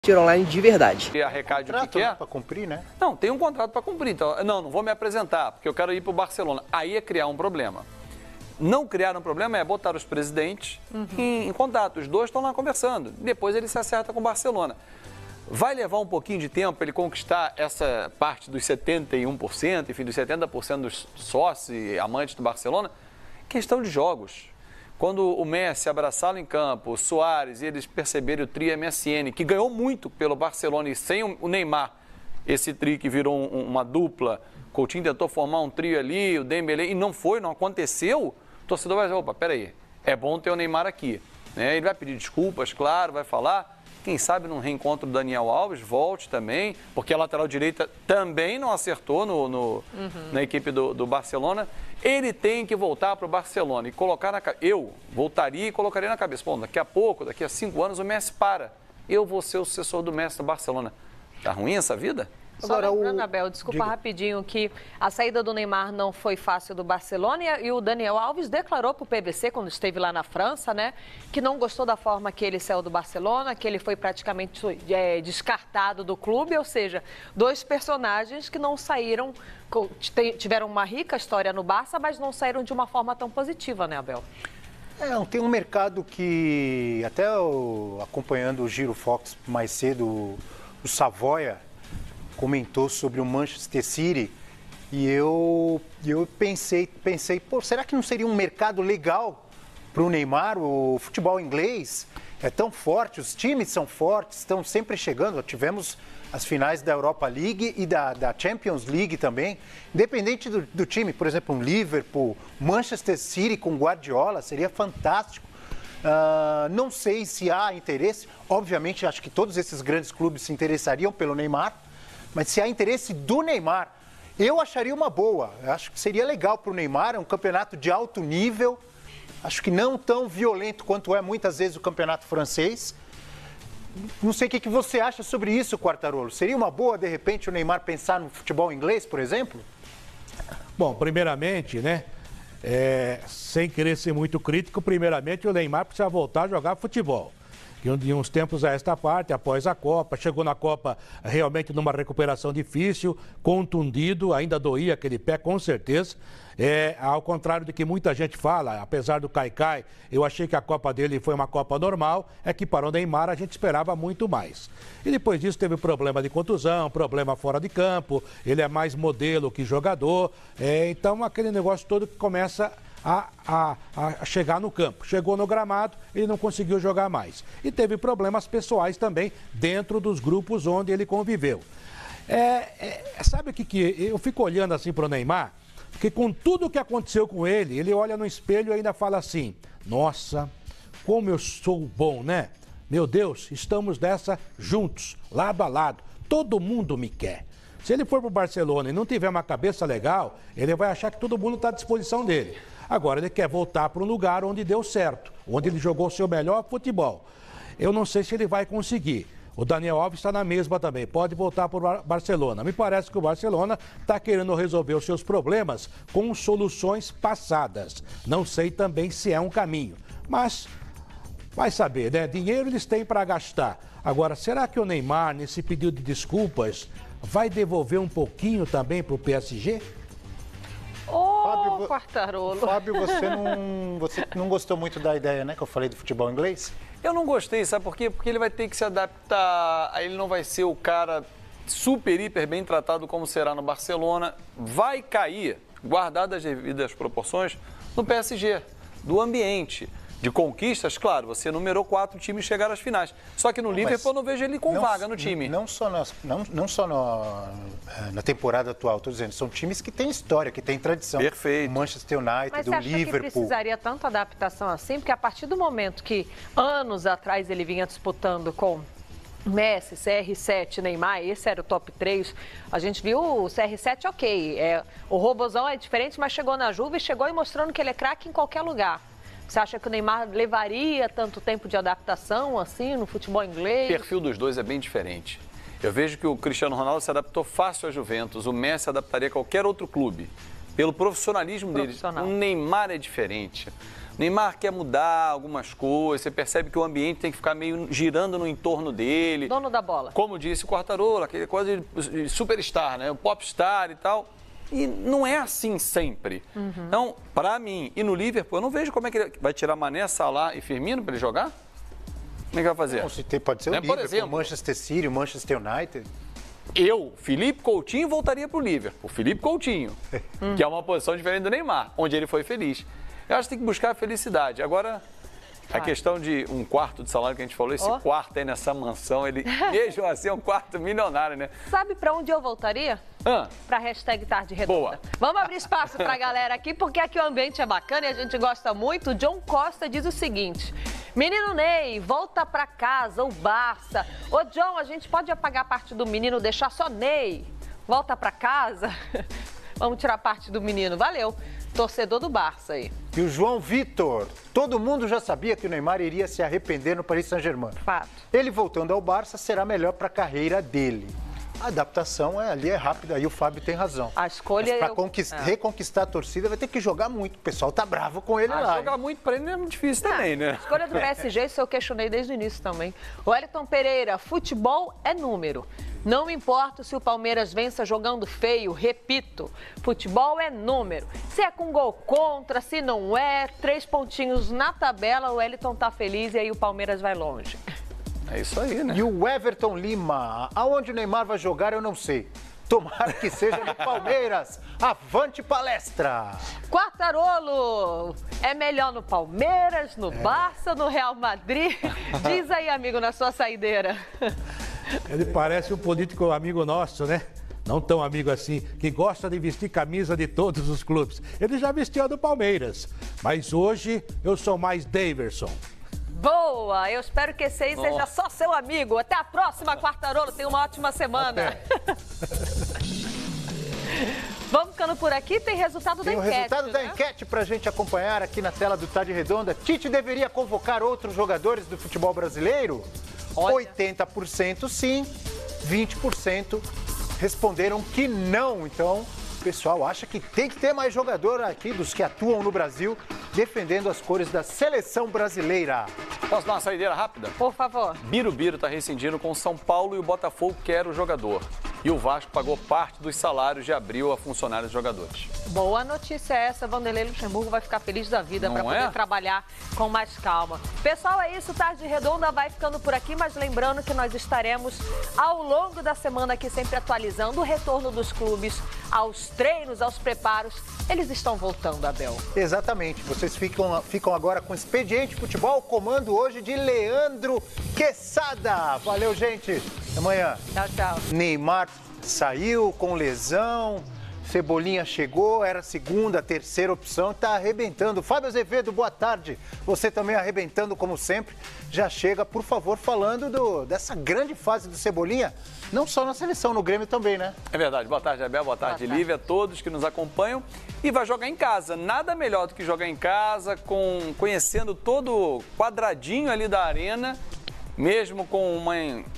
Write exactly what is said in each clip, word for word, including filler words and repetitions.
online de verdade. E a Recade o que quer? Para cumprir, né? Não, tem um contrato para cumprir. Então, não, não vou me apresentar, porque eu quero ir para o Barcelona. Aí é criar um problema. Não criar um problema é botar os presidentes uhum. em, em contato. Os dois estão lá conversando. Depois ele se acerta com o Barcelona. Vai levar um pouquinho de tempo para ele conquistar essa parte dos setenta e um por cento, enfim, dos setenta por cento dos sócios e amantes do Barcelona? Questão de jogos. Quando o Messi abraçá-lo em campo, o Suárez, e eles perceberem o trio M S N, que ganhou muito pelo Barcelona e sem o Neymar, esse trio que virou um, uma dupla, Coutinho tentou formar um trio ali, o Dembélé, e não foi, não aconteceu, o torcedor vai dizer, opa, peraí, é bom ter o Neymar aqui. Né? Ele vai pedir desculpas, claro, vai falar, quem sabe num reencontro do Daniel Alves, volte também, porque a lateral direita também não acertou no, no, uhum. na equipe do, do Barcelona. Ele tem que voltar para o Barcelona e colocar na cabeça. Eu voltaria e colocaria na cabeça. Bom, daqui a pouco, daqui a cinco anos, o Messi para. Eu vou ser o sucessor do Messi do Barcelona. Tá ruim essa vida? Agora, Só lembrando, o... Abel, desculpa Diga. rapidinho, que a saída do Neymar não foi fácil do Barcelona e o Daniel Alves declarou para o P V C, quando esteve lá na França, né, que não gostou da forma que ele saiu do Barcelona, que ele foi praticamente é, descartado do clube, ou seja, dois personagens que não saíram, tiveram uma rica história no Barça, mas não saíram de uma forma tão positiva, né, Abel? É, tem um mercado que, até eu, acompanhando o Giro Fox mais cedo, o Savoia comentou sobre o Manchester City e eu, eu pensei, pensei, pô, será que não seria um mercado legal para o Neymar? O futebol inglês é tão forte, os times são fortes, estão sempre chegando. Tivemos as finais da Europa League e da, da Champions League também. Independente do, do time, por exemplo, um Liverpool, Manchester City com Guardiola, seria fantástico. Uh, não sei se há interesse. Obviamente, acho que todos esses grandes clubes se interessariam pelo Neymar. Mas se há interesse do Neymar, eu acharia uma boa. Eu acho que seria legal para o Neymar, é um campeonato de alto nível. Acho que não tão violento quanto é muitas vezes o campeonato francês. Não sei o que você acha sobre isso, Quartarolo. Seria uma boa, de repente, o Neymar pensar no futebol inglês, por exemplo? Bom, primeiramente, né, é, sem querer ser muito crítico, primeiramente o Neymar precisa voltar a jogar futebol. De uns tempos a esta parte, após a Copa, chegou na Copa realmente numa recuperação difícil, contundido, ainda doía aquele pé com certeza. É, ao contrário do que muita gente fala, apesar do Caicai, eu achei que a Copa dele foi uma Copa normal, é que para o Neymar a gente esperava muito mais. E depois disso teve problema de contusão, problema fora de campo, ele é mais modelo que jogador, é, então aquele negócio todo que começa A, a, a chegar no campo. Chegou no gramado, ele não conseguiu jogar mais. E teve problemas pessoais também dentro dos grupos onde ele conviveu. É, é, sabe o que, que eu fico olhando assim para o Neymar? Porque com tudo o que aconteceu com ele, ele olha no espelho e ainda fala assim, nossa, como eu sou bom, né? Meu Deus, estamos dessa juntos, lado a lado. Todo mundo me quer. Se ele for para o Barcelona e não tiver uma cabeça legal, ele vai achar que todo mundo está à disposição dele. Agora ele quer voltar para um lugar onde deu certo, onde ele jogou o seu melhor futebol. Eu não sei se ele vai conseguir. O Daniel Alves está na mesma também, pode voltar para o Barcelona. Me parece que o Barcelona está querendo resolver os seus problemas com soluções passadas. Não sei também se é um caminho, mas vai saber, né? Dinheiro eles têm para gastar. Agora, será que o Neymar, nesse pedido de desculpas, vai devolver um pouquinho também para o P S G? Ô, Fábio, Quartarolo. Fábio, você não, você não gostou muito da ideia, né, que eu falei do futebol inglês? Eu não gostei, sabe por quê? Porque ele vai ter que se adaptar, ele não vai ser o cara super, hiper bem tratado como será no Barcelona. Vai cair, guardado as devidas proporções, no P S G, do ambiente. De conquistas, claro, você numerou quatro times chegaram às finais. Só que no não, Liverpool eu não vejo ele com não, vaga no time. Não só, na, não, não só no, na temporada atual, estou dizendo, são times que têm história, que têm tradição. Perfeito. O Manchester United, Mas o você Liverpool. acha que precisaria tanta adaptação assim? Porque a partir do momento que anos atrás ele vinha disputando com Messi, C R sete, Neymar, esse era o top três. A gente viu o C R sete, ok, é, o Robozão é diferente, mas chegou na Juve e chegou e mostrando que ele é craque em qualquer lugar. Você acha que o Neymar levaria tanto tempo de adaptação assim no futebol inglês? O perfil dos dois é bem diferente. Eu vejo que o Cristiano Ronaldo se adaptou fácil à Juventus, o Messi se adaptaria a qualquer outro clube, pelo profissionalismo dele. O Neymar é diferente. O Neymar quer mudar algumas coisas, você percebe que o ambiente tem que ficar meio girando no entorno dele. Dono da bola. Como disse o Quartarolo, aquele coisa de superstar, né? O popstar e tal. E não é assim sempre. Uhum. Então, para mim, e no Liverpool, eu não vejo como é que ele vai tirar Mané, Salah e Firmino para ele jogar. Como é que vai fazer? Não, se tem, pode ser o né? Liverpool, Por exemplo, o Manchester City, o Manchester United. Eu, Felipe Coutinho, voltaria para o Liverpool. Felipe Coutinho, que é uma posição diferente do Neymar, onde ele foi feliz. Eu acho que tem que buscar a felicidade. Agora, a questão de um quarto de salário que a gente falou, esse oh. quarto aí nessa mansão, ele mesmo assim é um quarto milionário, né? Sabe para onde eu voltaria? Ah. Para a hashtag Tarde Redonda. Boa. Vamos abrir espaço para a galera aqui, porque aqui o ambiente é bacana e a gente gosta muito. O John Costa diz o seguinte: menino Ney, volta para casa, o Barça. Ô John, a gente pode apagar parte do menino, deixar só Ney? Volta para casa? Vamos tirar parte do menino. Valeu. Torcedor do Barça aí. E o João Vitor, todo mundo já sabia que o Neymar iria se arrepender no Paris Saint-Germain. Fato. Ele voltando ao Barça será melhor para a carreira dele. A adaptação é, ali é rápida, aí o Fábio tem razão. A escolha para eu... é. reconquistar a torcida vai ter que jogar muito. O pessoal tá bravo com ele ah, lá. Jogar muito para ele não é muito difícil não, também, né? A escolha do P S G, isso eu questionei desde o início também. O Wellington Pereira, futebol é número. Não importa se o Palmeiras vença jogando feio, repito, futebol é número. Se é com gol contra, se não é, três pontinhos na tabela, o Wellington tá feliz e aí o Palmeiras vai longe. É isso aí, né? E o Everton Lima, aonde o Neymar vai jogar eu não sei. Tomara que seja no Palmeiras. Avante palestra! Quartarolo, é melhor no Palmeiras, no é. Barça, no Real Madrid? Diz aí, amigo, na sua saideira. Ele parece um político amigo nosso, né? Não tão amigo assim, que gosta de vestir camisa de todos os clubes. Ele já vestiu a do Palmeiras, mas hoje eu sou mais Daverson. Boa! Eu espero que esse aí oh. seja só seu amigo. Até a próxima, Quartarolo. Tenha uma ótima semana. Vamos ficando por aqui. Tem resultado Tem da o enquete, resultado né? da enquete para a gente acompanhar aqui na tela do Tarde Redonda. Tite deveria convocar outros jogadores do futebol brasileiro? Olha. oitenta por cento sim, vinte por cento responderam que não. Então, o pessoal acha que tem que ter mais jogador aqui dos que atuam no Brasil defendendo as cores da seleção brasileira. Posso dar uma saideira rápida? Por favor. Birubiru está rescindindo com o São Paulo e o Botafogo quer o jogador. E o Vasco pagou parte dos salários de abril a funcionários e jogadores. Boa notícia essa, Vanderlei Luxemburgo vai ficar feliz da vida para poder é? trabalhar com mais calma. Pessoal, é isso, Tarde Redonda vai ficando por aqui, mas lembrando que nós estaremos ao longo da semana aqui sempre atualizando o retorno dos clubes aos treinos, aos preparos. Eles estão voltando, Abel. Exatamente, vocês ficam, ficam agora com Expediente Futebol, comando hoje de Leandro Quesada. Valeu, gente. Até amanhã. Tchau, tchau. Neymar saiu com lesão, Cebolinha chegou, era a segunda, a terceira opção, tá arrebentando. Fábio Azevedo, boa tarde. Você também arrebentando como sempre. Já chega, por favor, falando do, dessa grande fase do Cebolinha, não só na seleção, no Grêmio também, né? É verdade. Boa tarde, Abel. Boa tarde, Boa Lívia, a todos que nos acompanham. E vai jogar em casa. Nada melhor do que jogar em casa, com, conhecendo todo o quadradinho ali da arena, mesmo com uma...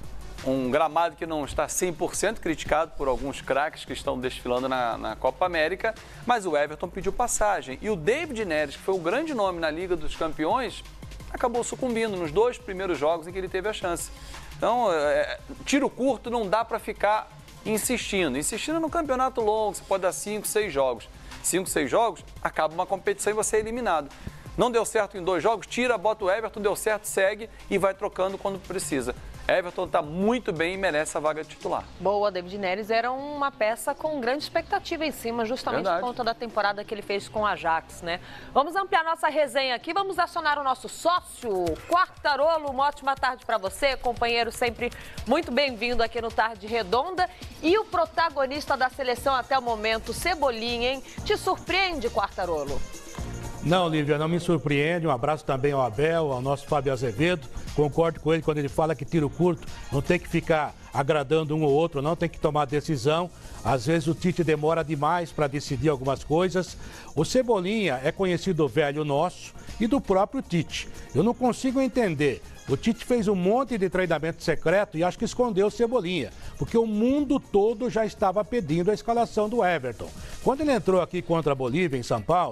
um gramado que não está cem por cento criticado por alguns craques que estão desfilando na, na Copa América, mas o Everton pediu passagem. E o David Neres, que foi o grande nome na Liga dos Campeões, acabou sucumbindo nos dois primeiros jogos em que ele teve a chance. Então, é, tiro curto não dá para ficar insistindo. Insistindo no campeonato longo, você pode dar cinco, seis jogos. Cinco, seis jogos, acaba uma competição e você é eliminado. Não deu certo em dois jogos, tira, bota o Everton, deu certo, segue e vai trocando quando precisa. Everton está muito bem e merece a vaga de titular. Boa, David Neres era uma peça com grande expectativa em cima, justamente Verdade. por conta da temporada que ele fez com o Ajax, né? Vamos ampliar nossa resenha aqui, vamos acionar o nosso sócio, Quartarolo. Uma ótima tarde para você, companheiro, sempre muito bem-vindo aqui no Tarde Redonda. E o protagonista da seleção até o momento, Cebolinha, hein? Te surpreende, Quartarolo? Não, Lívia, não me surpreende. Um abraço também ao Abel, ao nosso Fábio Azevedo. Concordo com ele quando ele fala que tiro curto não tem que ficar agradando um ou outro, não tem que tomar decisão. Às vezes o Tite demora demais para decidir algumas coisas. O Cebolinha é conhecido velho nosso e do próprio Tite. Eu não consigo entender. O Tite fez um monte de treinamento secreto e acho que escondeu o Cebolinha, porque o mundo todo já estava pedindo a escalação do Everton. Quando ele entrou aqui contra a Bolívia, em São Paulo,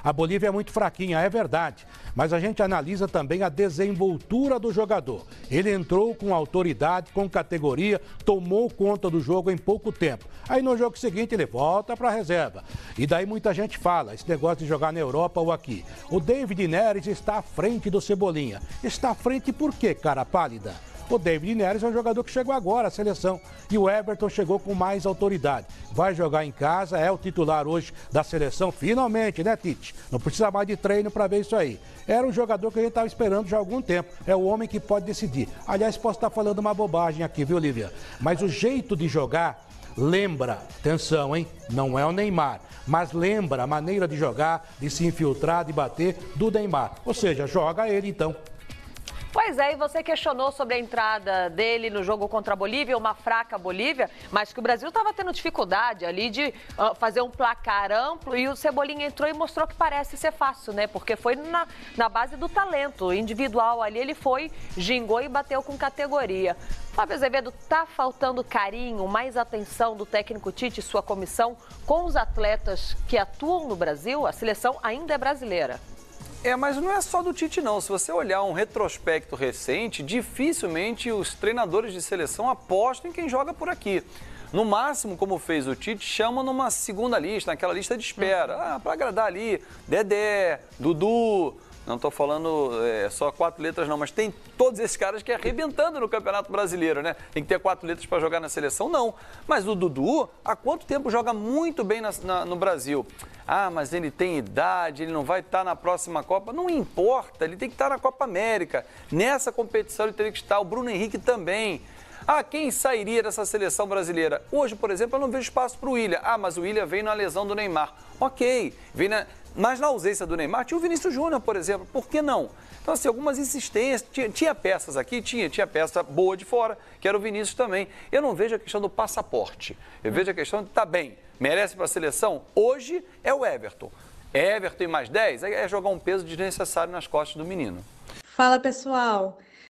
A Bolívia é muito fraquinha, é verdade. Mas a gente analisa também a desenvoltura do jogador. Ele entrou com autoridade, com categoria, tomou conta do jogo em pouco tempo. Aí no jogo seguinte ele volta para a reserva. E daí muita gente fala, esse negócio de jogar na Europa ou aqui. O David Neres está à frente do Cebolinha. Está à frente por quê, cara pálida? O David Neres é um jogador que chegou agora à seleção e o Everton chegou com mais autoridade. Vai jogar em casa, é o titular hoje da seleção, finalmente, né, Tite? Não precisa mais de treino para ver isso aí. Era um jogador que a gente estava esperando já há algum tempo. É o homem que pode decidir. Aliás, posso estar falando uma bobagem aqui, viu, Lívia? Mas o jeito de jogar lembra, atenção, hein? Não é o Neymar, mas lembra a maneira de jogar, de se infiltrar, de bater do Neymar. Ou seja, joga ele então. Pois é, e você questionou sobre a entrada dele no jogo contra a Bolívia, uma fraca Bolívia, mas que o Brasil estava tendo dificuldade ali de uh, fazer um placar amplo e o Cebolinha entrou e mostrou que parece ser fácil, né? Porque foi na, na base do talento individual ali, ele foi, gingou e bateu com categoria. Fábio Azevedo, tá faltando carinho, mais atenção do técnico Tite e sua comissão com os atletas que atuam no Brasil? A seleção ainda é brasileira. É, mas não é só do Tite, não. Se você olhar um retrospecto recente, dificilmente os treinadores de seleção apostam em quem joga por aqui. No máximo, como fez o Tite, chama numa segunda lista, naquela lista de espera. Ah, para agradar ali, Dedé, Dudu... Não estou falando é, só quatro letras não, mas tem todos esses caras que é arrebentando no Campeonato Brasileiro, né? Tem que ter quatro letras para jogar na seleção? Não. Mas o Dudu, há quanto tempo joga muito bem na, na, no Brasil? Ah, mas ele tem idade, ele não vai estar na próxima Copa. Não importa, ele tem que estar na Copa América. Nessa competição ele teria que estar, o Bruno Henrique também. Ah, quem sairia dessa seleção brasileira? Hoje, por exemplo, eu não vejo espaço para o William. Ah, mas o William veio na lesão do Neymar. Ok, veio na... mas na ausência do Neymar tinha o Vinícius Júnior, por exemplo. Por que não? Então, assim, algumas insistências. Tinha, tinha peças aqui? Tinha. Tinha peça boa de fora, que era o Vinícius também. Eu não vejo a questão do passaporte. Eu vejo a questão de, tá bem, merece para a seleção? Hoje é o Everton. Everton e mais dez é jogar um peso desnecessário nas costas do menino. Fala, pessoal.